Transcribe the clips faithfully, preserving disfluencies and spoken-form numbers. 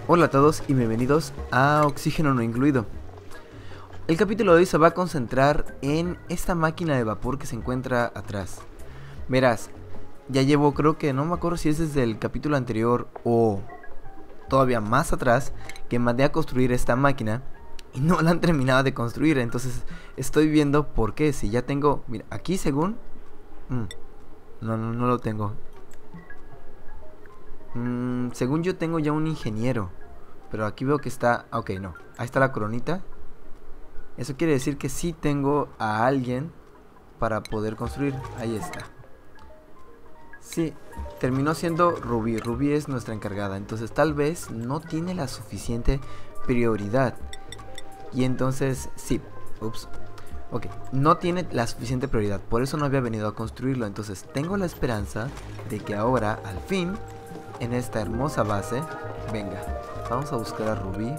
Hola a todos y bienvenidos a Oxígeno No Incluido. El capítulo de hoy se va a concentrar en esta máquina de vapor que se encuentra atrás. Verás, ya llevo, creo que no me acuerdo si es desde el capítulo anterior o todavía más atrás, que mandé a construir esta máquina y no la han terminado de construir. Entonces estoy viendo por qué. Si ya tengo, mira, aquí según mm, no, no, no lo tengo. mm, Según yo tengo ya un ingeniero, pero aquí veo que está, ok, no, ahí está la coronita. Eso quiere decir que sí tengo a alguien para poder construir. Ahí está. Sí, terminó siendo Ruby. Ruby es nuestra encargada. Entonces tal vez no tiene la suficiente prioridad. Y entonces, sí, ups. Ok, no tiene la suficiente prioridad. Por eso no había venido a construirlo. Entonces tengo la esperanza de que ahora, al fin, en esta hermosa base, venga, vamos a buscar a Ruby.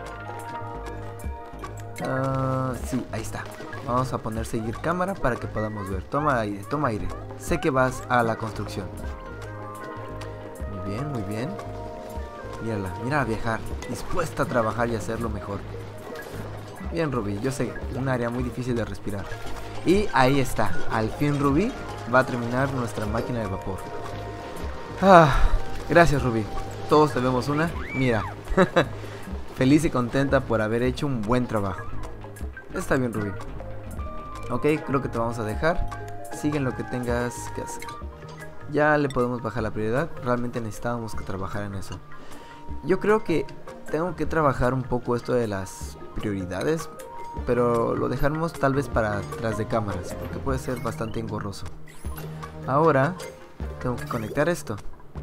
Uh, sí, ahí está. Vamos a poner seguir cámara para que podamos ver. Toma aire, toma aire. Sé que vas a la construcción. Muy bien, muy bien. Mírala, mira a viajar, dispuesta a trabajar y hacerlo mejor. Bien, Ruby, yo sé, un área muy difícil de respirar. Y ahí está, al fin Ruby va a terminar nuestra máquina de vapor. Ah, gracias, Ruby. Todos debemos una. Mira. Feliz y contenta por haber hecho un buen trabajo. Está bien, Ruby. Ok, creo que te vamos a dejar. Sigue en lo que tengas que hacer. Ya le podemos bajar la prioridad. Realmente necesitábamos que trabajar en eso. Yo creo que tengo que trabajar un poco esto de las prioridades, pero lo dejaremos tal vez para tras de cámaras, porque puede ser bastante engorroso. Ahora tengo que conectar esto.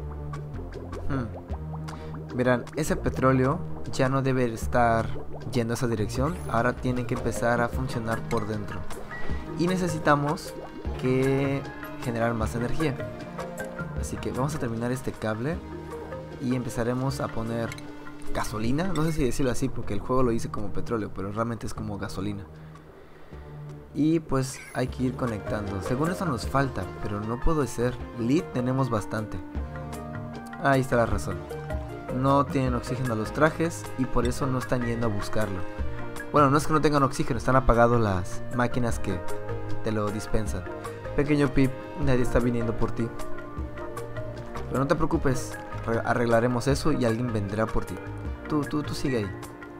hmm. Verán, ese petróleo ya no debe estar yendo a esa dirección. Ahora tiene que empezar a funcionar por dentro. Y necesitamos que generar más energía. Así que vamos a terminar este cable y empezaremos a poner gasolina. No sé si decirlo así porque el juego lo dice como petróleo, pero realmente es como gasolina. Y pues hay que ir conectando. Según eso nos falta, pero no puede ser. Lead tenemos bastante. Ahí está la razón. No tienen oxígeno los trajes y por eso no están yendo a buscarlo. Bueno, no es que no tengan oxígeno, están apagados las máquinas que te lo dispensan. Pequeño Pip, nadie está viniendo por ti. Pero no te preocupes, arreglaremos eso y alguien vendrá por ti. Tú, tú, tú sigue ahí.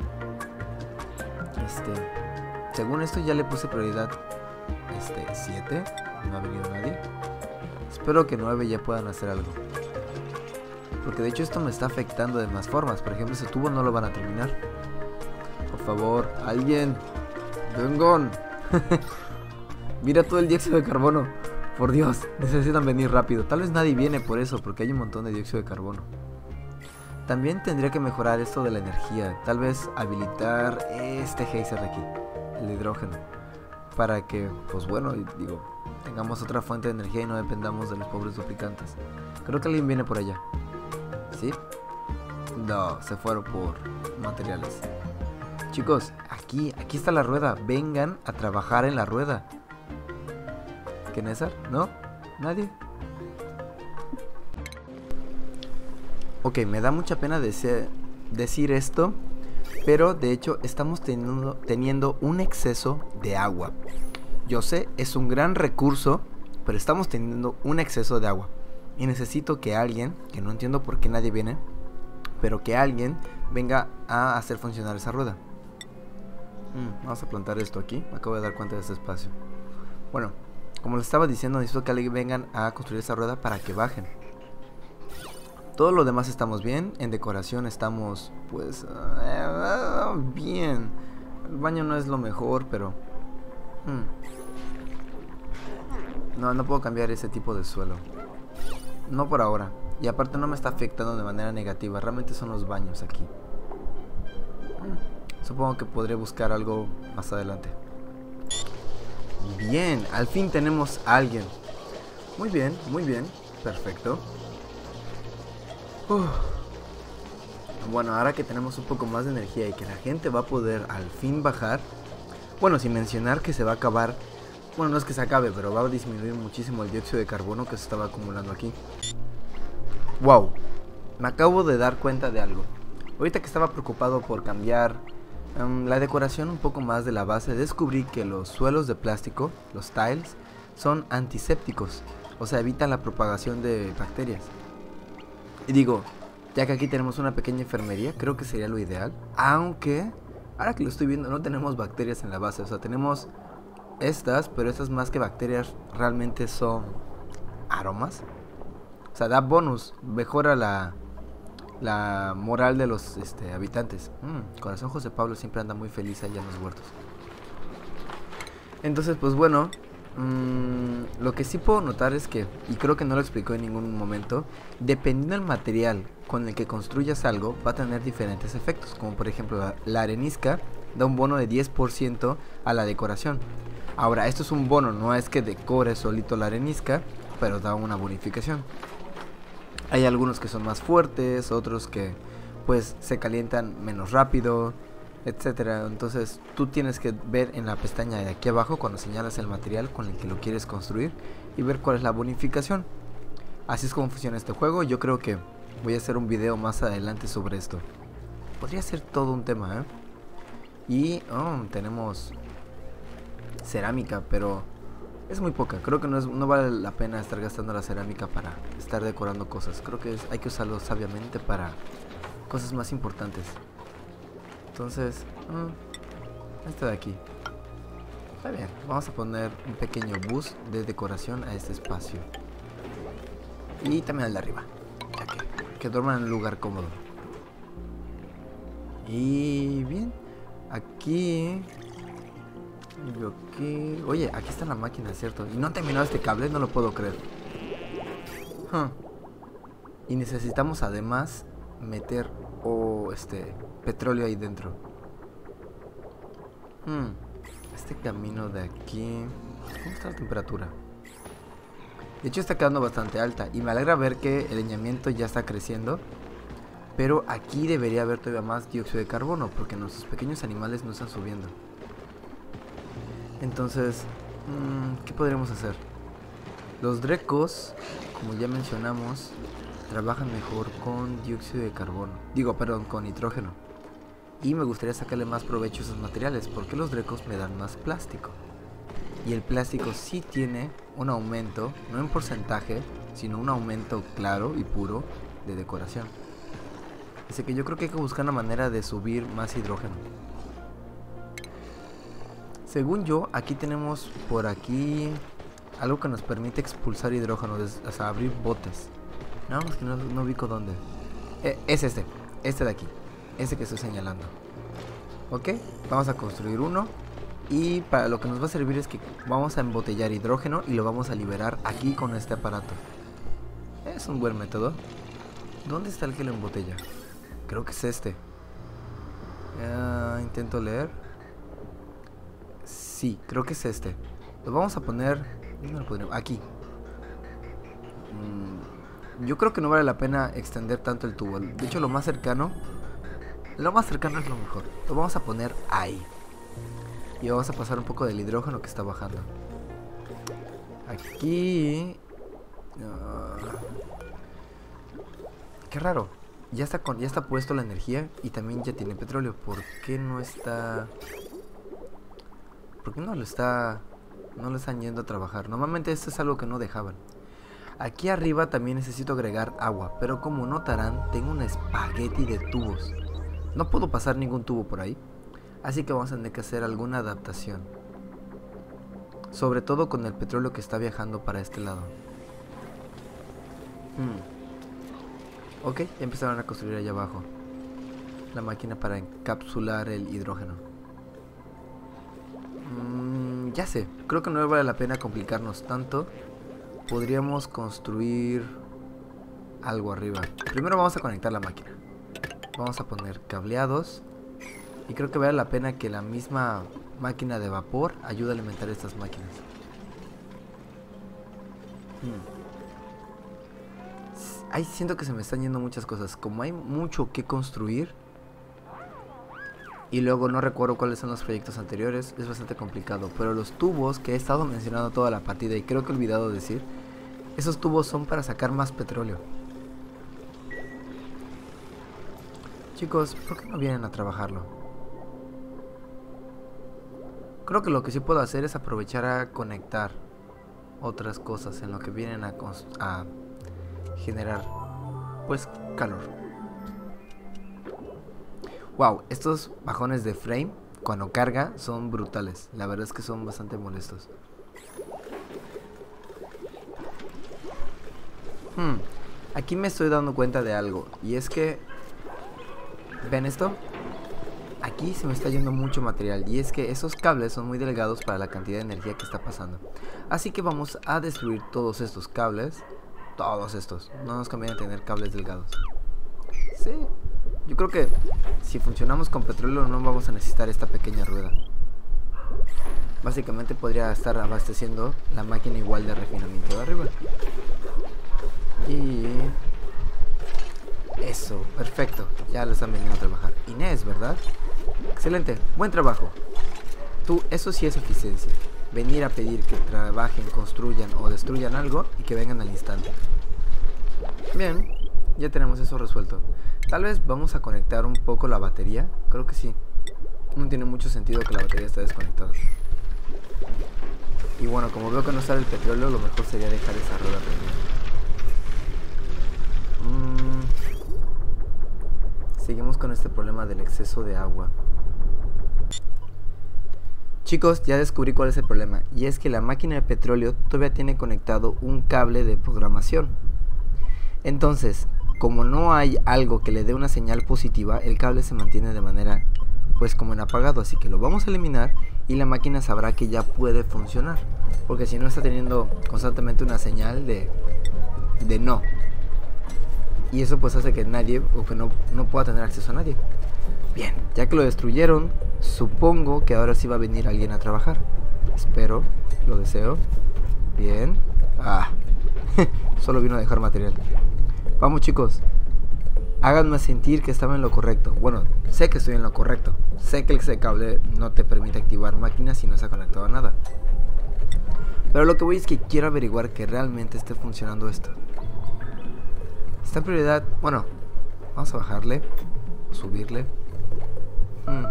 Este, según esto ya le puse prioridad Este, siete. No ha venido nadie. Espero que nueve ya puedan hacer algo. Porque de hecho esto me está afectando de más formas. Por ejemplo, ese tubo no lo van a terminar. Por favor, alguien. Vengan. Mira todo el dióxido de carbono. Por Dios, necesitan venir rápido. Tal vez nadie viene por eso, porque hay un montón de dióxido de carbono. También tendría que mejorar esto de la energía. Tal vez habilitar este geyser de aquí, el de hidrógeno, para que, pues bueno, digo, tengamos otra fuente de energía y no dependamos de los pobres duplicantes. Creo que alguien viene por allá. ¿Sí? No, se fueron por materiales. Chicos, aquí, aquí está la rueda. Vengan a trabajar en la rueda. ¿Qué, Nésar? ¿No? ¿Nadie? Ok, me da mucha pena decir, decir esto, pero de hecho estamos teniendo, teniendo un exceso de agua. Yo sé, es un gran recurso, pero estamos teniendo un exceso de agua. Y necesito que alguien, que no entiendo por qué nadie viene, pero que alguien venga a hacer funcionar esa rueda. Mm, vamos a plantar esto aquí. Me acabo de dar cuenta de este espacio. Bueno, como les estaba diciendo, necesito que alguien vengan a construir esa rueda para que bajen. Todo lo demás estamos bien. En decoración estamos, pues, uh, bien. El baño no es lo mejor, pero... Hmm. No, no puedo cambiar ese tipo de suelo. No por ahora. Y aparte no me está afectando de manera negativa. Realmente son los baños aquí. Hmm. Supongo que podré buscar algo más adelante. Bien, al fin tenemos a alguien. Muy bien, muy bien. Perfecto. Uf. Bueno, ahora que tenemos un poco más de energía y que la gente va a poder al fin bajar. Bueno, sin mencionar que se va a acabar. Bueno, no es que se acabe, pero va a disminuir muchísimo el dióxido de carbono que se estaba acumulando aquí. Wow, me acabo de dar cuenta de algo. Ahorita que estaba preocupado por cambiar um, la decoración un poco más de la base, descubrí que los suelos de plástico, los tiles, son antisépticos, o sea, evitan la propagación de bacterias. Y digo, ya que aquí tenemos una pequeña enfermería, creo que sería lo ideal. Aunque, ahora que lo estoy viendo, no tenemos bacterias en la base, o sea, tenemos estas, pero estas más que bacterias realmente son aromas. O sea, da bonus, mejora la, la moral de los este, habitantes. Mm, Corazón José Pablo siempre anda muy feliz allá en los huertos. Entonces, pues bueno, mmm, lo que sí puedo notar es que, y creo que no lo explicó en ningún momento, dependiendo del material con el que construyas algo, va a tener diferentes efectos. Como por ejemplo, la, la arenisca da un bono de diez por ciento a la decoración. Ahora, esto es un bono, no es que decore solito la arenisca, pero da una bonificación. Hay algunos que son más fuertes, otros que pues se calientan menos rápido, etcétera. Entonces tú tienes que ver en la pestaña de aquí abajo cuando señalas el material con el que lo quieres construir y ver cuál es la bonificación. Así es como funciona este juego. Yo creo que voy a hacer un video más adelante sobre esto. Podría ser todo un tema, ¿eh? Y oh, tenemos cerámica, pero es muy poca. Creo que no, es, no vale la pena estar gastando la cerámica para estar decorando cosas. Creo que es, hay que usarlo sabiamente para cosas más importantes. Entonces, mmm, este de aquí está bien. Vamos a poner un pequeño bus de decoración a este espacio. Y también al de arriba, ya que, que duerman en un lugar cómodo. Y bien, aquí... aquí... Oye, aquí está la máquina, ¿cierto? Y no han terminado este cable, no lo puedo creer. Huh. Y necesitamos además meter o oh, este petróleo ahí dentro. Hmm. Este camino de aquí, ¿cómo está la temperatura? De hecho está quedando bastante alta y me alegra ver que el leñamiento ya está creciendo. Pero aquí debería haber todavía más dióxido de carbono porque nuestros pequeños animales no están subiendo. Entonces, mmm, ¿qué podríamos hacer? Los drecos, como ya mencionamos, trabajan mejor con dióxido de carbono. Digo, perdón, con nitrógeno. Y me gustaría sacarle más provecho a esos materiales porque los drecos me dan más plástico. Y el plástico sí tiene un aumento, no en porcentaje, sino un aumento claro y puro de decoración. Así que yo creo que hay que buscar una manera de subir más hidrógeno. Según yo, aquí tenemos por aquí algo que nos permite expulsar hidrógeno, o sea, abrir botes. No, es que no, no ubico dónde. Eh, es este, este de aquí, este que estoy señalando. Ok, vamos a construir uno. Y para lo que nos va a servir es que vamos a embotellar hidrógeno y lo vamos a liberar aquí con este aparato. Es un buen método. ¿Dónde está el que lo embotella? Creo que es este. Uh, intento leer. Sí, creo que es este. Lo vamos a poner... ¿Dónde lo podríamos? Aquí. Mm, yo creo que no vale la pena extender tanto el tubo. De hecho, lo más cercano... Lo más cercano es lo mejor. Lo vamos a poner ahí. Y vamos a pasar un poco del hidrógeno que está bajando. Aquí... Uh, qué raro. Ya está, con, ya está puesto la energía y también ya tiene petróleo. ¿Por qué no está...? ¿Por qué no lo está... no lo están yendo a trabajar? Normalmente esto es algo que no dejaban. Aquí arriba también necesito agregar agua, pero como notarán, tengo un espagueti de tubos. No puedo pasar ningún tubo por ahí, así que vamos a tener que hacer alguna adaptación. Sobre todo con el petróleo que está viajando para este lado. Hmm. Ok, ya empezaron a construir allá abajo la máquina para encapsular el hidrógeno. Mm, ya sé, creo que no vale la pena complicarnos tanto. Podríamos construir algo arriba. Primero vamos a conectar la máquina. Vamos a poner cableados. Y creo que vale la pena que la misma máquina de vapor ayude a alimentar estas máquinas. Hmm. Ahí siento que se me están yendo muchas cosas. Como hay mucho que construir y luego no recuerdo cuáles son los proyectos anteriores, es bastante complicado. Pero los tubos que he estado mencionando toda la partida y creo que he olvidado decir, esos tubos son para sacar más petróleo. Chicos, ¿por qué no vienen a trabajarlo? Creo que lo que sí puedo hacer es aprovechar a conectar otras cosas en lo que vienen a, a generar, pues, calor. Wow, estos bajones de frame cuando carga son brutales. La verdad es que son bastante molestos. Hmm, aquí me estoy dando cuenta de algo. Y es que... ¿ven esto? Aquí se me está yendo mucho material. Y es que esos cables son muy delgados para la cantidad de energía que está pasando. Así que vamos a destruir todos estos cables. Todos estos. No nos conviene tener cables delgados. Sí. Yo creo que si funcionamos con petróleo no vamos a necesitar esta pequeña rueda. Básicamente podría estar abasteciendo la máquina igual de refinamiento de arriba. Y... eso, perfecto. Ya lo están veniendo a trabajar. Inés, ¿verdad? Excelente, buen trabajo. Tú, eso sí es eficiencia. Venir a pedir que trabajen, construyan o destruyan algo y que vengan al instante. Bien, ya tenemos eso resuelto. Tal vez vamos a conectar un poco la batería. Creo que sí. No tiene mucho sentido que la batería esté desconectada. Y bueno, como veo que no sale el petróleo, lo mejor sería dejar esa rueda prendida. Mm. Seguimos con este problema del exceso de agua. Chicos, ya descubrí cuál es el problema. Y es que la máquina de petróleo todavía tiene conectado un cable de programación. Entonces, como no hay algo que le dé una señal positiva, el cable se mantiene de manera, pues, como en apagado. Así que lo vamos a eliminar y la máquina sabrá que ya puede funcionar. Porque si no está teniendo constantemente una señal de, de no. Y eso pues hace que nadie, o que no, no pueda tener acceso a nadie. Bien, ya que lo destruyeron, supongo que ahora sí va a venir alguien a trabajar. Espero, lo deseo. Bien. Ah, solo vino a dejar material. Vamos, chicos, háganme sentir que estaba en lo correcto. Bueno, sé que estoy en lo correcto. Sé que ese cable no te permite activar máquinas si no está conectado a nada. Pero lo que voy es que quiero averiguar que realmente esté funcionando esto. Esta prioridad, bueno, vamos a bajarle, subirle. Hmm.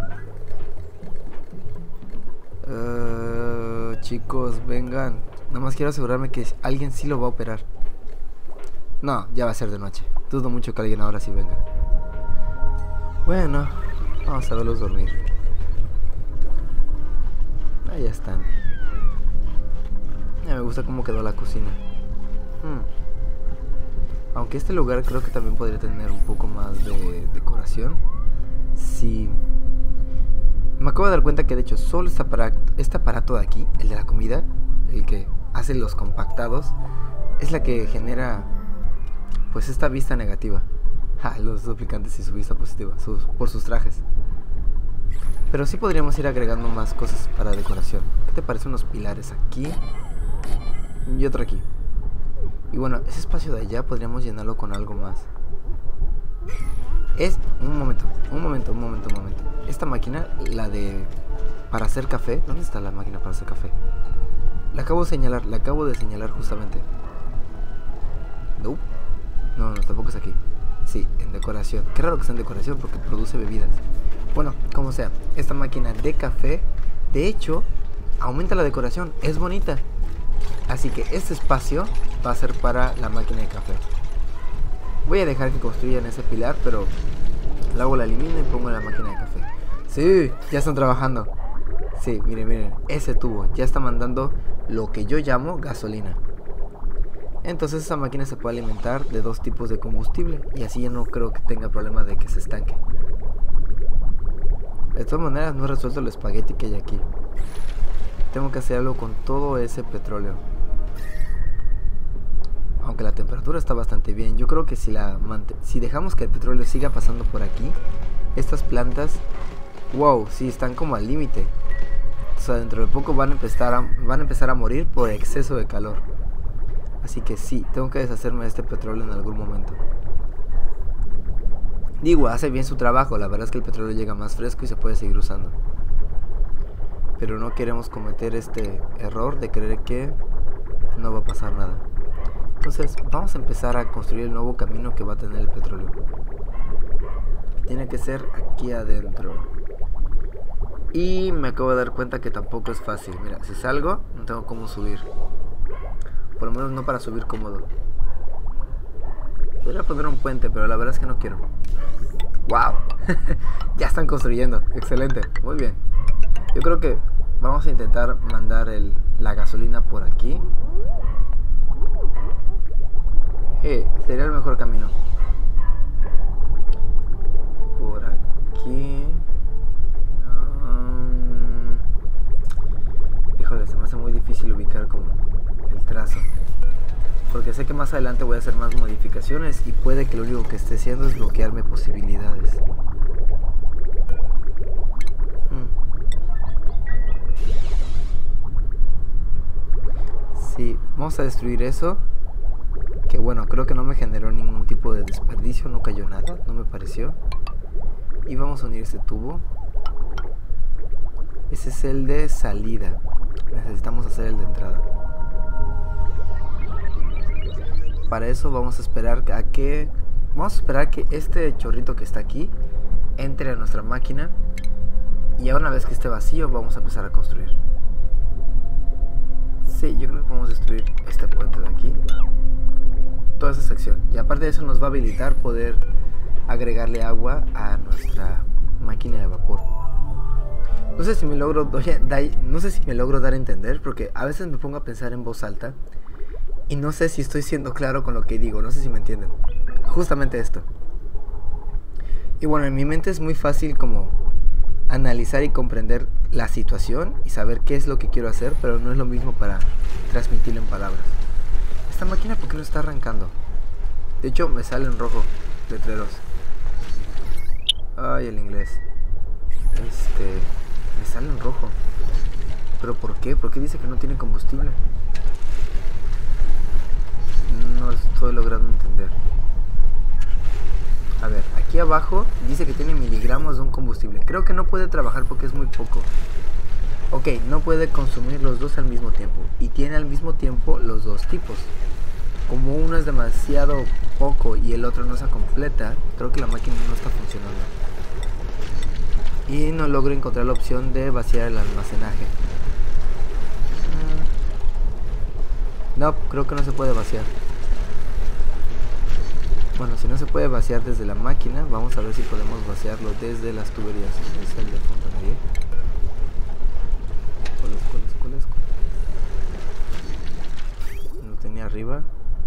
Uh, chicos, vengan. Nada más quiero asegurarme que alguien sí lo va a operar. No, ya va a ser de noche. Dudo mucho que alguien ahora sí venga. Bueno, vamos a verlos dormir. Ahí están. Ya me gusta cómo quedó la cocina. Hmm. Aunque este lugar creo que también podría tener un poco más de decoración. Sí. Me acabo de dar cuenta que de hecho solo este aparato, este aparato de aquí, el de la comida, el que hace los compactados, es la que genera pues esta vista negativa. Ja, los duplicantes y su vista positiva, sus, por sus trajes. Pero sí podríamos ir agregando más cosas para decoración. ¿Qué te parece unos pilares aquí? Y otro aquí. Y bueno, ese espacio de allá podríamos llenarlo con algo más. Es... un momento, un momento, un momento, un momento. Esta máquina, la de... para hacer café. ¿Dónde está la máquina para hacer café? La acabo de señalar, la acabo de señalar justamente. No, no, no, tampoco es aquí. Sí, en decoración. Qué raro que sea en decoración porque produce bebidas. Bueno, como sea, esta máquina de café, de hecho, aumenta la decoración. Es bonita. Así que este espacio va a ser para la máquina de café. Voy a dejar que construyan ese pilar, pero luego la elimino y pongo la máquina de café. Sí, ya están trabajando. Sí, miren, miren, ese tubo ya está mandando lo que yo llamo gasolina. Entonces esa máquina se puede alimentar de dos tipos de combustible y así ya no creo que tenga problema de que se estanque. De todas maneras no he resuelto el espagueti que hay aquí. Tengo que hacer algo con todo ese petróleo. Aunque la temperatura está bastante bien, yo creo que si, la si dejamos que el petróleo siga pasando por aquí, estas plantas, wow, sí, están como al límite. O sea, dentro de poco van a, empezar a, van a empezar a morir por exceso de calor. Así que sí, tengo que deshacerme de este petróleo en algún momento. Digo, hace bien su trabajo, la verdad es que el petróleo llega más fresco y se puede seguir usando. Pero no queremos cometer este error de creer que no va a pasar nada. Entonces vamos a empezar a construir el nuevo camino que va a tener el petróleo. Tiene que ser aquí adentro. Y me acabo de dar cuenta que tampoco es fácil. Mira, si salgo, no tengo cómo subir. Por lo menos no para subir cómodo. Podría poner un puente, pero la verdad es que no quiero. ¡Wow! Ya están construyendo. Excelente. Muy bien. Yo creo que vamos a intentar mandar el, la gasolina por aquí. Eh, sería el mejor camino. Por aquí. Um, híjole, se me hace muy difícil ubicar como el trazo. Porque sé que más adelante voy a hacer más modificaciones y puede que lo único que esté haciendo es bloquearme posibilidades. Hmm. Sí, vamos a destruir eso. Que bueno, creo que no me generó ningún tipo de desperdicio, no cayó nada, no me pareció. Y vamos a unir este tubo. Ese es el de salida. Necesitamos hacer el de entrada. Para eso vamos a esperar a que vamos a esperar que este chorrito que está aquí entre a nuestra máquina, y una vez que esté vacío vamos a empezar a construir. Sí, yo creo que podemos destruir este puente de aquí, toda esa sección, y aparte de eso nos va a habilitar poder agregarle agua a nuestra máquina de vapor. No sé si me logro no sé si me logro dar a entender, porque a veces me pongo a pensar en voz alta y no sé si estoy siendo claro con lo que digo, no sé si me entienden. Justamente esto. Y bueno, en mi mente es muy fácil como analizar y comprender la situación y saber qué es lo que quiero hacer, pero no es lo mismo para transmitirlo en palabras. Esta máquina, ¿por qué no está arrancando? De hecho, me sale en rojo letreros. Ay, el inglés. Este... Me sale en rojo. ¿Pero por qué? ¿Por qué dice que no tiene combustible? No estoy logrando entender. A ver, aquí abajo dice que tiene miligramos de un combustible. Creo que no puede trabajar porque es muy poco. Ok, no puede consumir los dos al mismo tiempo. Y tiene al mismo tiempo los dos tipos. Como uno es demasiado poco y el otro no se completa, creo que la máquina no está funcionando. Y no logro encontrar la opción de vaciar el almacenaje. No, creo que no se puede vaciar. Bueno, si no se puede vaciar desde la máquina, vamos a ver si podemos vaciarlo desde las tuberías. Es el de fontanería. ¿Cuál es? ¿Cuál es? ¿Cuál es? Lo tenía arriba.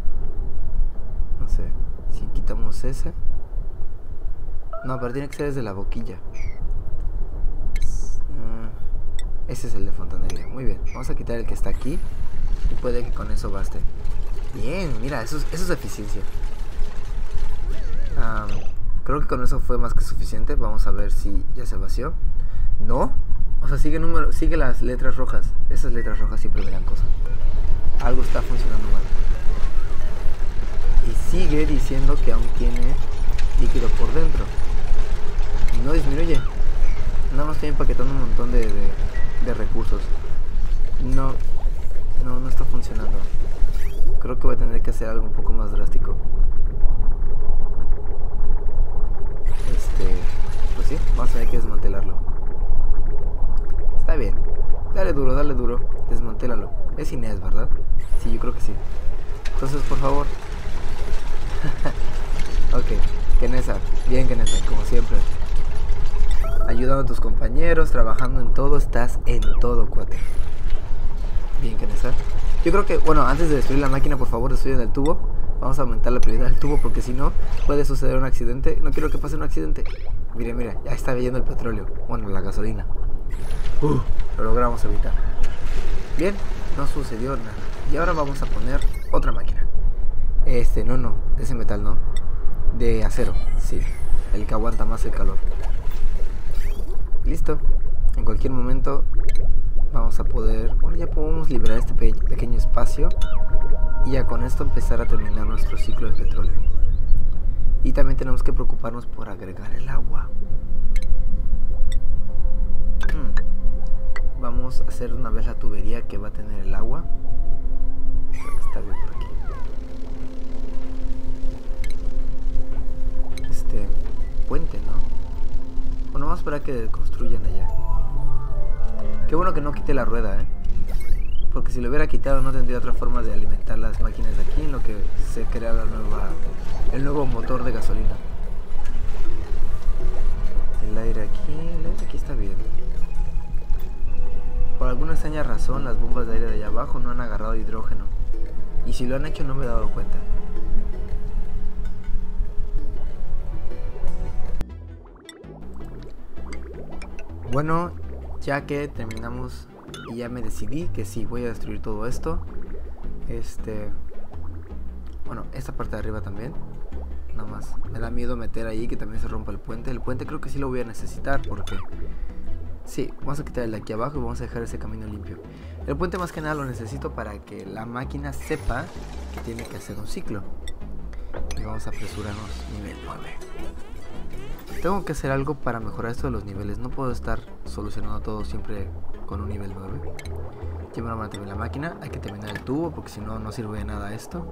No sé. Si quitamos ese. No, pero tiene que ser desde la boquilla. Uh, ese es el de fontanería. Muy bien. Vamos a quitar el que está aquí. Y puede que con eso baste. Bien, mira, eso es, eso es eficiencia. Um, creo que con eso fue más que suficiente. Vamos a ver si ya se vació. No. O sea, sigue número, sigue las letras rojas. Esas letras rojas siempre me dan cosas. Algo está funcionando mal. Y sigue diciendo que aún tiene líquido por dentro. Y no disminuye. Nada más estoy empaquetando un montón de, de, de recursos. No. No, no está funcionando. Creo que voy a tener que hacer algo un poco más drástico. Este... Pues sí, vamos a tener que desmantelarlo. Está bien. Dale duro, dale duro. Desmantélalo. Es Inés, ¿verdad? Sí, yo creo que sí. Entonces, por favor. Ok, Kenesa. Bien, Kenesa, como siempre. Ayudando a tus compañeros, trabajando en todo. Estás en todo, cuate. Bien, Kenesa. Yo creo que, bueno, antes de destruir la máquina, por favor, destruyan el tubo. Vamos a aumentar la prioridad del tubo porque si no, puede suceder un accidente. No quiero que pase un accidente. Mira, mira, ya está cayendo el petróleo. Bueno, la gasolina. Uh, lo logramos evitar. Bien, no sucedió nada. Y ahora vamos a poner otra máquina. Este, no, no, de ese metal no. De acero, sí. El que aguanta más el calor. Listo. En cualquier momento vamos a poder, bueno, ya podemos liberar este pe pequeño espacio y ya con esto empezar a terminar nuestro ciclo de petróleo. Y también tenemos que preocuparnos por agregar el agua. hmm. Vamos a hacer una vez la tubería que va a tener el agua. Creo que está bien por aquí. Este puente, ¿no? esperar que construyan allá. Qué bueno que no quite la rueda, ¿eh? Porque si lo hubiera quitado no tendría otra forma de alimentar las máquinas de aquí, en lo que se crea la nueva, el nuevo motor de gasolina. El aire aquí, el aire aquí está bien. Por alguna extraña razón las bombas de aire de allá abajo no han agarrado hidrógeno. Y si lo han hecho no me he dado cuenta. Bueno, ya que terminamos y ya me decidí que sí, voy a destruir todo esto. Este... Bueno, esta parte de arriba también. Nada más, me da miedo meter ahí que también se rompa el puente. El puente creo que sí lo voy a necesitar porque... Sí, vamos a quitar el de aquí abajo y vamos a dejar ese camino limpio. El puente más que nada lo necesito para que la máquina sepa que tiene que hacer un ciclo. Y vamos a apresurarnos nivel nueve. Tengo que hacer algo para mejorar esto de los niveles. No puedo estar solucionando todo siempre con un nivel nueve. Ya me lo van a terminar la máquina. Hay que terminar el tubo porque si no, no sirve de nada esto.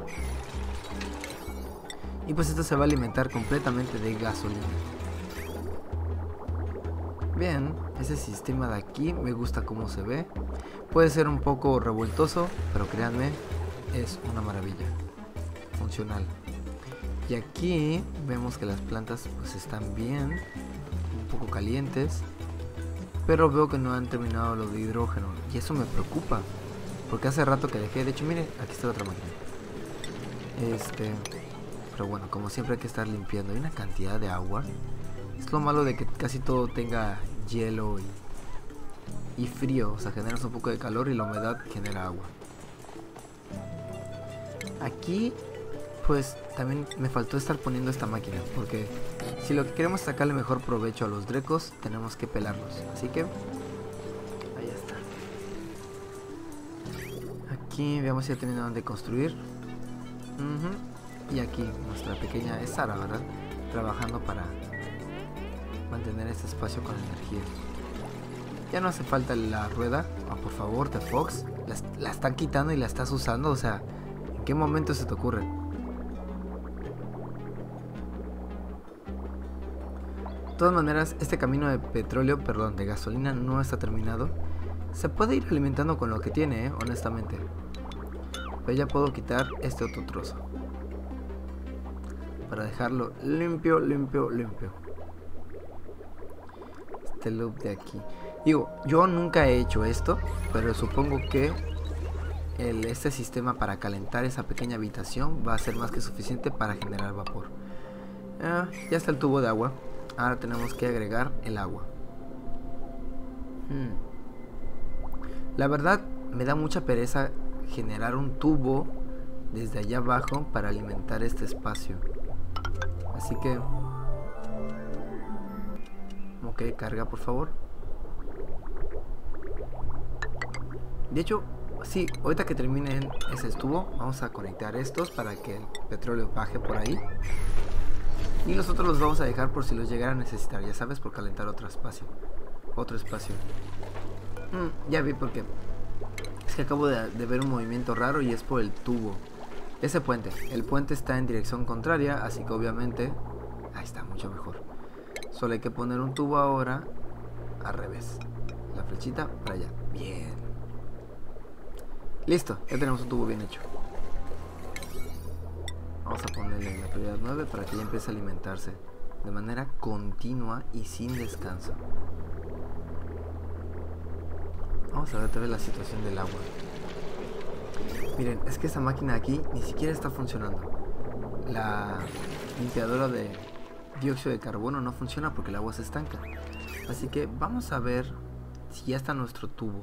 Y pues esto se va a alimentar completamente de gasolina. Bien, ese sistema de aquí me gusta cómo se ve. Puede ser un poco revoltoso, pero créanme, es una maravilla. Funcional. Y aquí vemos que las plantas pues están bien, un poco calientes, pero veo que no han terminado lo de hidrógeno y eso me preocupa, porque hace rato que dejé. De hecho, miren, aquí está la otra máquina. Este, pero bueno, como siempre hay que estar limpiando. Hay una cantidad de agua. Es lo malo de que casi todo tenga hielo y, y frío, o sea, generas un poco de calor y la humedad genera agua. Aquí pues también me faltó estar poniendo esta máquina, porque si lo que queremos es sacarle mejor provecho a los drecos, tenemos que pelarlos. Así que ahí está. Aquí veamos si ya terminaron de construir. Uh-huh. Y aquí nuestra pequeña es Sara, ¿verdad? Trabajando para mantener este espacio con energía. Ya no hace falta la rueda. Oh, por favor, The Fox. La, la están quitando y la estás usando. O sea, ¿en qué momento se te ocurre? De todas maneras, este camino de petróleo, perdón, de gasolina no está terminado. Se puede ir alimentando con lo que tiene, ¿eh? Honestamente. Pero ya puedo quitar este otro trozo para dejarlo limpio, limpio, limpio. Este loop de aquí. Digo, yo nunca he hecho esto, pero supongo que el, este sistema para calentar esa pequeña habitación va a ser más que suficiente para generar vapor. Ah, ya está el tubo de agua. Ahora tenemos que agregar el agua. Hmm. La verdad, me da mucha pereza generar un tubo desde allá abajo para alimentar este espacio. Así que... Ok, carga por favor. De hecho, sí, ahorita que termine ese tubo, vamos a conectar estos para que el petróleo baje por ahí. Y los otros los vamos a dejar por si los llegara a necesitar, ya sabes, por calentar otro espacio. Otro espacio. Mm, ya vi por qué. Es que acabo de, de ver un movimiento raro y es por el tubo. Ese puente. El puente está en dirección contraria, así que obviamente... Ahí está, mucho mejor. Solo hay que poner un tubo ahora al revés. La flechita para allá. Bien. Listo, ya tenemos un tubo bien hecho. Vamos a ponerle la prioridad nueve para que ya empiece a alimentarse de manera continua y sin descanso. Vamos a ver otra vez la situación del agua. Miren, es que esta máquina aquí ni siquiera está funcionando. La limpiadora de dióxido de carbono no funciona porque el agua se estanca. Así que vamos a ver si ya está nuestro tubo.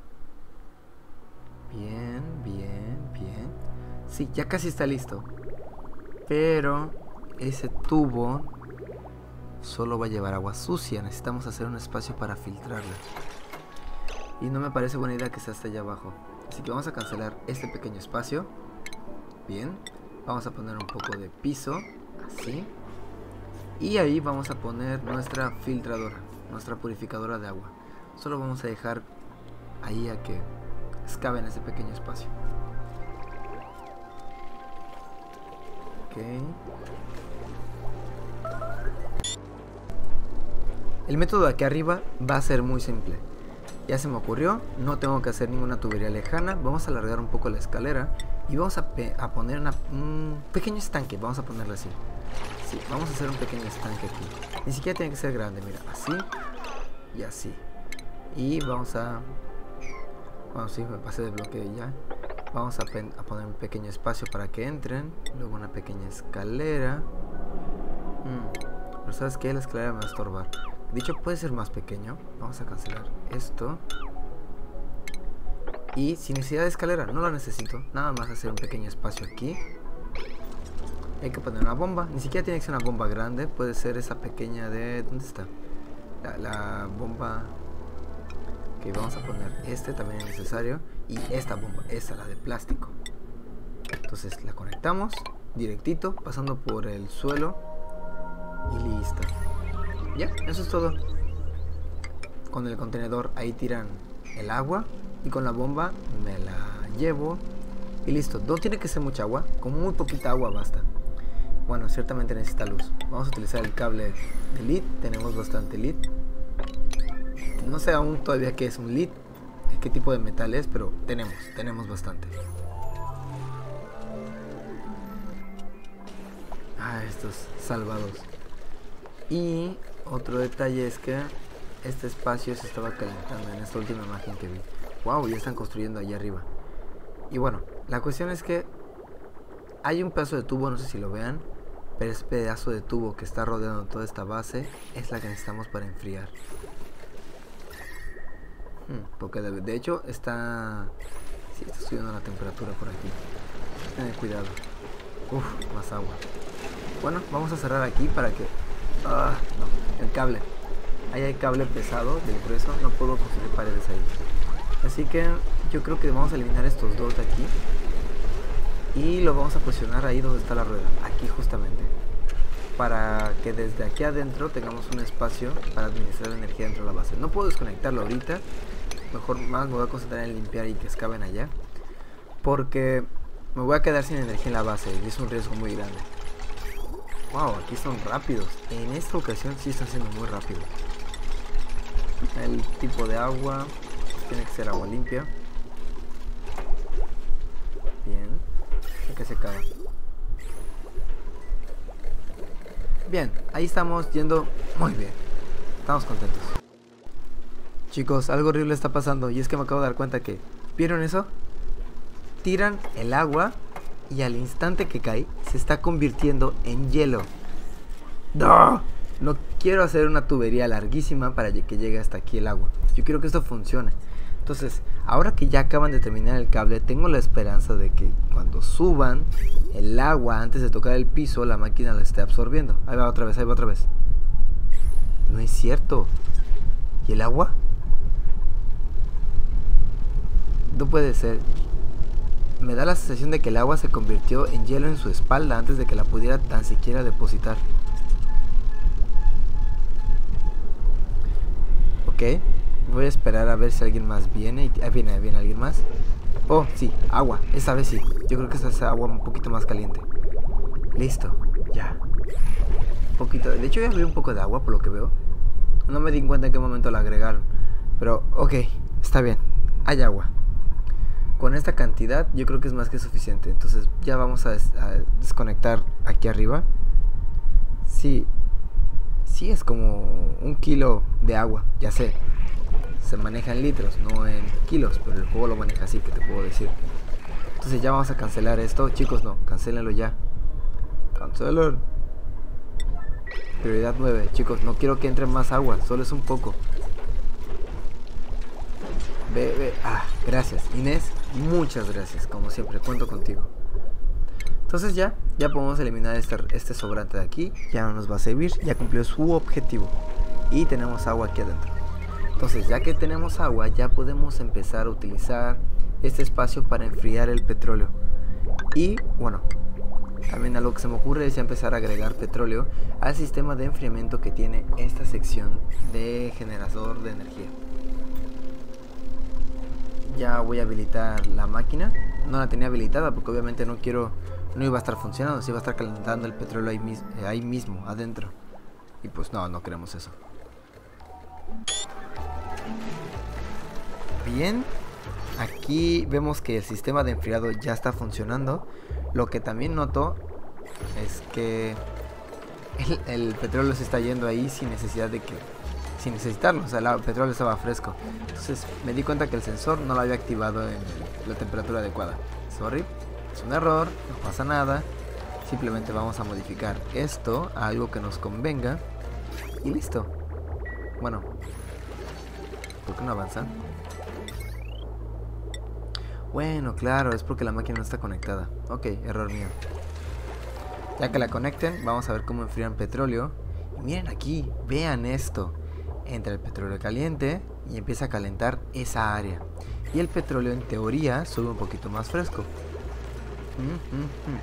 Bien, bien, bien. Sí, ya casi está listo. Pero ese tubo solo va a llevar agua sucia. Necesitamos hacer un espacio para filtrarla. Y no me parece buena idea que esté hasta allá abajo. Así que vamos a cancelar este pequeño espacio. Bien. Vamos a poner un poco de piso. Así. Y ahí vamos a poner nuestra filtradora. Nuestra purificadora de agua. Solo vamos a dejar ahí a que excaven en ese pequeño espacio. Ok. El método de aquí arriba va a ser muy simple. Ya se me ocurrió, no tengo que hacer ninguna tubería lejana. Vamos a alargar un poco la escalera y vamos a, a poner una, un pequeño estanque. Vamos a ponerlo así. Sí, vamos a hacer un pequeño estanque aquí. Ni siquiera tiene que ser grande, mira, así y así. Y vamos a... Bueno, sí, me pasé de bloque ya. Vamos a, a poner un pequeño espacio para que entren. Luego una pequeña escalera. Mm, pero ¿sabes qué? La escalera me va a estorbar. Dicho, puede ser más pequeño. Vamos a cancelar esto. Y sin necesidad de escalera, no la necesito. Nada más hacer un pequeño espacio aquí. Hay que poner una bomba. Ni siquiera tiene que ser una bomba grande. Puede ser esa pequeña de... ¿Dónde está? La, la bomba... Ok, vamos a poner este, también es necesario. Y esta bomba, esta, la de plástico. Entonces la conectamos directito, pasando por el suelo. Y listo. Ya, eso es todo. Con el contenedor ahí tiran el agua. Y con la bomba me la llevo. Y listo, no tiene que ser mucha agua. Con muy poquita agua basta. Bueno, ciertamente necesita luz. Vamos a utilizar el cable de lead. Tenemos bastante lead. No sé aún todavía qué es un lead, qué tipo de metal es, pero tenemos, tenemos bastante. Ah, estos salvados. Y otro detalle es que este espacio se estaba calentando en esta última imagen que vi. Wow, ya están construyendo allá arriba. Y bueno, la cuestión es que hay un pedazo de tubo, no sé si lo vean, pero ese pedazo de tubo que está rodeando toda esta base es la que necesitamos para enfriar. Porque de, de hecho está... Sí, está subiendo la temperatura por aquí. Ten cuidado. Uf, más agua. Bueno, vamos a cerrar aquí para que... Ah, no, el cable. Ahí hay cable pesado del grueso. No puedo construir paredes ahí. Así que yo creo que vamos a eliminar estos dos de aquí. Y lo vamos a posicionar ahí donde está la rueda. Aquí justamente. Para que desde aquí adentro tengamos un espacio para administrar la energía dentro de la base. No puedo desconectarlo ahorita. Mejor más me voy a concentrar en limpiar y que excaven allá. Porque me voy a quedar sin energía en la base y es un riesgo muy grande. Wow, aquí son rápidos. En esta ocasión sí están siendo muy rápidos. El tipo de agua tiene que ser agua limpia. Bien. Hay que secar. Bien, ahí estamos yendo muy bien. Estamos contentos. Chicos, algo horrible está pasando y es que me acabo de dar cuenta que... ¿Vieron eso? Tiran el agua y al instante que cae se está convirtiendo en hielo. ¡No! No quiero hacer una tubería larguísima para que llegue hasta aquí el agua. Yo quiero que esto funcione. Entonces, ahora que ya acaban de terminar el cable, tengo la esperanza de que cuando suban el agua antes de tocar el piso, la máquina la esté absorbiendo. Ahí va otra vez, ahí va otra vez. No es cierto. ¿Y el agua? No puede ser. Me da la sensación de que el agua se convirtió en hielo en su espalda antes de que la pudiera tan siquiera depositar. Ok, voy a esperar a ver si alguien más viene. Ahí viene, viene alguien más. Oh, sí, agua, esta vez sí. Yo creo que esta es agua un poquito más caliente. Listo, ya. Un poquito, de hecho ya vi un poco de agua por lo que veo. No me di cuenta en qué momento la agregaron. Pero, ok, está bien, hay agua. Con esta cantidad yo creo que es más que suficiente. Entonces ya vamos a, des a desconectar aquí arriba. Sí, sí es como un kilo de agua, ya sé. Se maneja en litros, no en kilos, pero el juego lo maneja así, que te puedo decir. Entonces ya vamos a cancelar esto. Chicos, no, cancélenlo ya. Cancelen. Prioridad nueve. Chicos, no quiero que entre más agua, solo es un poco. Ve, ve. Ah, gracias, Inés. Muchas gracias, como siempre, cuento contigo. Entonces ya, ya podemos eliminar este, este sobrante de aquí. Ya no nos va a servir, ya cumplió su objetivo. Y tenemos agua aquí adentro. Entonces ya que tenemos agua, ya podemos empezar a utilizar este espacio para enfriar el petróleo. Y bueno, también algo que se me ocurre es ya empezar a agregar petróleo al sistema de enfriamiento que tiene esta sección de generador de energía. Ya voy a habilitar la máquina. No la tenía habilitada porque obviamente no quiero, no iba a estar funcionando, si iba a estar calentando el petróleo ahí, mis, eh, ahí mismo, adentro. Y pues no, no queremos eso. bien. Aquí vemos que el sistema de enfriado ya está funcionando. Lo que también noto es que el, el petróleo se está yendo ahí sin necesidad de que... Sin necesitarlo, o sea, el petróleo estaba fresco. Entonces me di cuenta que el sensor no lo había activado en la temperatura adecuada. Sorry, es un error, no pasa nada. Simplemente vamos a modificar esto a algo que nos convenga. Y listo. Bueno, ¿por qué no avanza? Bueno, claro, es porque la máquina no está conectada. Ok, error mío. Ya que la conecten, vamos a ver cómo enfrían petróleo. Y miren aquí, vean esto. Entra el petróleo caliente y empieza a calentar esa área. Y el petróleo en teoría sube un poquito más fresco. Mm, mm,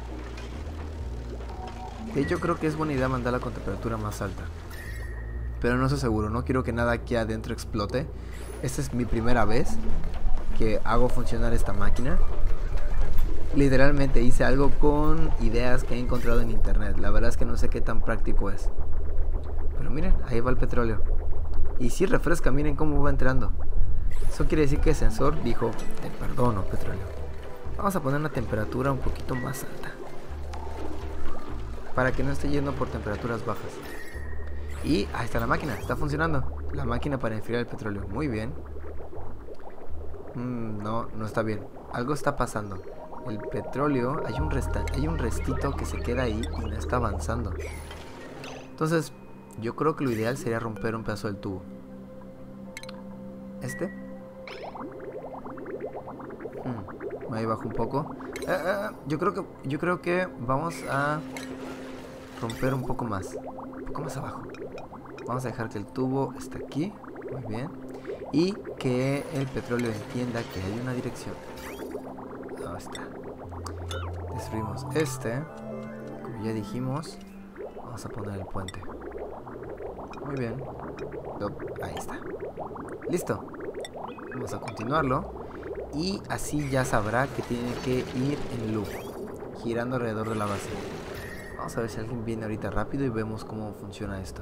mm. De hecho creo que es buena idea mandarla con temperatura más alta. Pero no estoy seguro, no quiero que nada aquí adentro explote. Esta es mi primera vez que hago funcionar esta máquina. Literalmente hice algo con ideas que he encontrado en internet. La verdad es que no sé qué tan práctico es. Pero miren, ahí va el petróleo. Y sí refresca, miren cómo va entrando. Eso quiere decir que el sensor dijo, te perdono, petróleo. Vamos a poner una temperatura un poquito más alta, para que no esté yendo por temperaturas bajas. Y ahí está la máquina, está funcionando. La máquina para enfriar el petróleo, muy bien. mm, No, no está bien. Algo está pasando. El petróleo, hay un, resta hay un restito que se queda ahí y no está avanzando. Entonces yo creo que lo ideal sería romper un pedazo del tubo. ¿Este? Hmm, ahí bajo un poco. Eh, eh, yo creo que yo creo que vamos a romper un poco más. Un poco más abajo. Vamos a dejar que el tubo esté aquí. Muy bien. Y que el petróleo entienda que hay una dirección. Ahí está. Destruimos este. Como ya dijimos, vamos a poner el puente. Muy bien. Ahí está. Listo. Vamos a continuarlo. Y así ya sabrá que tiene que ir en loop, girando alrededor de la base. Vamos a ver si alguien viene ahorita rápido y vemos cómo funciona esto.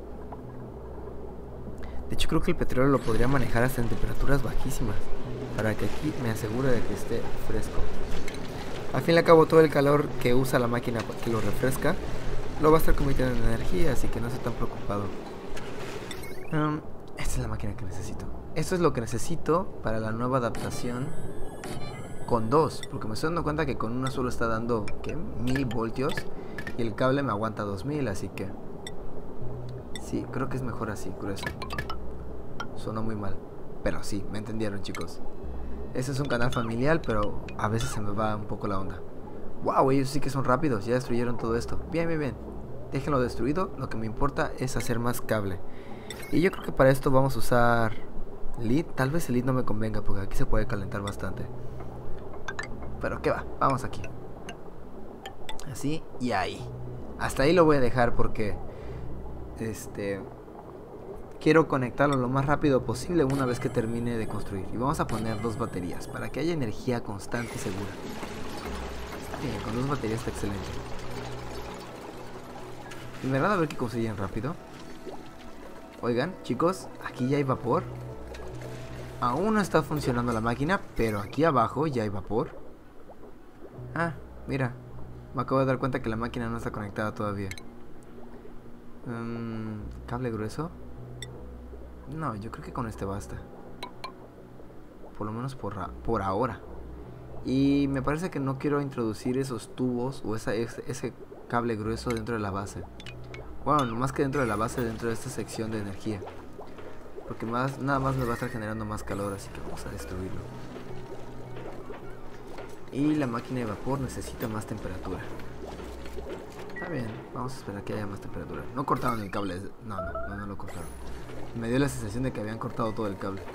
De hecho creo que el petróleo lo podría manejar hasta en temperaturas bajísimas, para que aquí me asegure de que esté fresco. Al fin y al cabo todo el calor que usa la máquina que lo refresca lo va a estar convirtiendo en energía, así que no estoy tan preocupado. Um, esta es la máquina que necesito. Esto es lo que necesito para la nueva adaptación con dos, porque me estoy dando cuenta que con una solo está dando ¿qué? mil voltios y el cable me aguanta dos mil, así que sí, creo que es mejor así, grueso. Sonó muy mal, pero sí, me entendieron, chicos. Este es un canal familiar, pero a veces se me va un poco la onda. Wow, ellos sí que son rápidos, ya destruyeron todo esto. Bien, bien, bien. Déjenlo destruido, lo que me importa es hacer más cable. Y yo creo que para esto vamos a usar lead. Tal vez el lead no me convenga porque aquí se puede calentar bastante. Pero qué va, vamos aquí. Así y ahí. Hasta ahí lo voy a dejar porque Este quiero conectarlo lo más rápido posible una vez que termine de construir. Y vamos a poner dos baterías para que haya energía constante y segura. Está bien, con dos baterías está excelente. Y me agrada ver que construyen rápido. Oigan, chicos, aquí ya hay vapor. Aún no está funcionando la máquina, pero aquí abajo ya hay vapor. Ah, mira, me acabo de dar cuenta que la máquina no está conectada todavía. um, ¿Cable grueso? No, yo creo que con este basta. Por lo menos por, por ahora. Y me parece que no quiero introducir esos tubos o esa, ese, ese cable grueso dentro de la base. Bueno, más que dentro de la base, dentro de esta sección de energía. Porque más, nada más me va a estar generando más calor, así que vamos a destruirlo. Y la máquina de vapor necesita más temperatura. Está bien, vamos a esperar que haya más temperatura. No cortaron el cable, no, no, no, no lo cortaron. Me dio la sensación de que habían cortado todo el cable.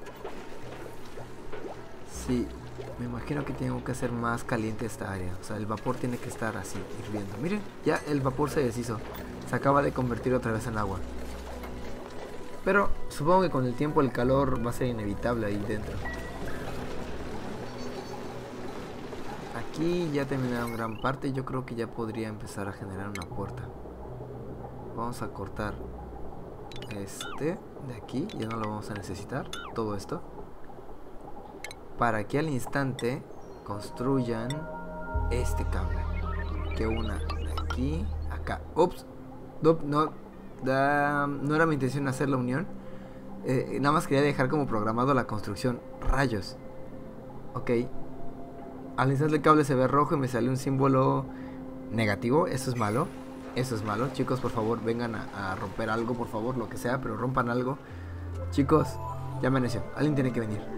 Sí, me imagino que tengo que hacer más caliente esta área. O sea, el vapor tiene que estar así, hirviendo. Miren, ya el vapor se deshizo. Se acaba de convertir otra vez en agua. Pero supongo que con el tiempo el calor va a ser inevitable ahí dentro. Aquí ya terminaron gran parte. Yo creo que ya podría empezar a generar una puerta. Vamos a cortar este. De aquí, ya no lo vamos a necesitar. Todo esto. para que al instante construyan este cable, que una de aquí acá. Ups, no, no, da, no era mi intención hacer la unión. Eh, nada más quería dejar como programado la construcción. Rayos. Ok. Al instante el cable se ve rojo y me sale un símbolo negativo. Eso es malo. Eso es malo. Chicos, por favor, vengan a, a romper algo, por favor, lo que sea, pero rompan algo. Chicos, ya amaneció. Alguien tiene que venir.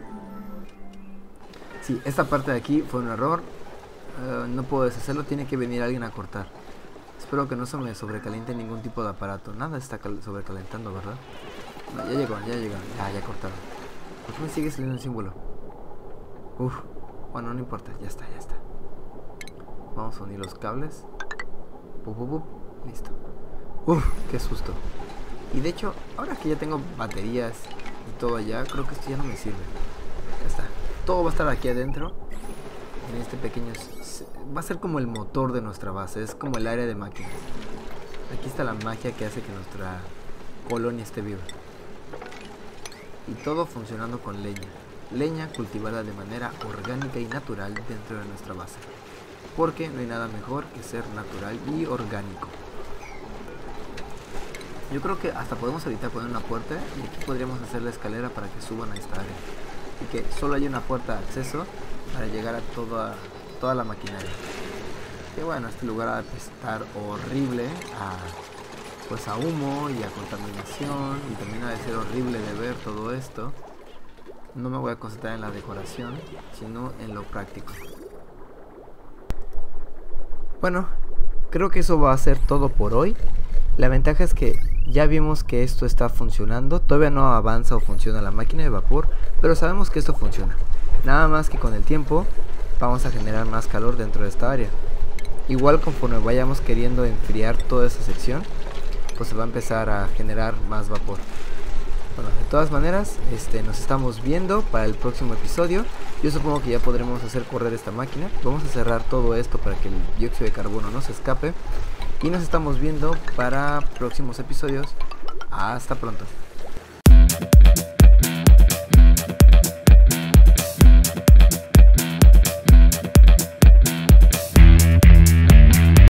Sí, esta parte de aquí fue un error. Uh, no puedo deshacerlo. Tiene que venir alguien a cortar. Espero que no se me sobrecaliente ningún tipo de aparato. Nada está sobrecalentando, ¿verdad? No, ya llegó, ya llegó. Ya, ya cortaron. ¿Por qué me sigue saliendo un símbolo? Uf. Bueno, no importa. Ya está, ya está. Vamos a unir los cables. Pup, pup, pup. Listo. Uf, qué susto. Y de hecho, ahora que ya tengo baterías y todo allá, creo que esto ya no me sirve. Ya está. Todo va a estar aquí adentro. En este pequeño... Va a ser como el motor de nuestra base. Es como el área de máquinas. Aquí está la magia que hace que nuestra colonia esté viva. Y todo funcionando con leña. Leña cultivada de manera orgánica y natural dentro de nuestra base. Porque no hay nada mejor que ser natural y orgánico. Yo creo que hasta podemos evitar poner una puerta. Y aquí podríamos hacer la escalera para que suban a esta área. Y que solo haya una puerta de acceso para llegar a toda, toda la maquinaria. Que bueno, este lugar va a estar horrible a, pues a humo y a contaminación. Y también ha de ser horrible de ver todo esto. No me voy a concentrar en la decoración, sino en lo práctico. Bueno, creo que eso va a ser todo por hoy. La ventaja es que ya vimos que esto está funcionando. Todavía no avanza o funciona la máquina de vapor, pero sabemos que esto funciona. Nada más que con el tiempo vamos a generar más calor dentro de esta área. Igual conforme vayamos queriendo enfriar toda esa sección, pues se va a empezar a generar más vapor. Bueno, de todas maneras, este, nos estamos viendo para el próximo episodio. Yo supongo que ya podremos hacer correr esta máquina. Vamos a cerrar todo esto para que el dióxido de carbono no se escape. Y nos estamos viendo para próximos episodios. Hasta pronto.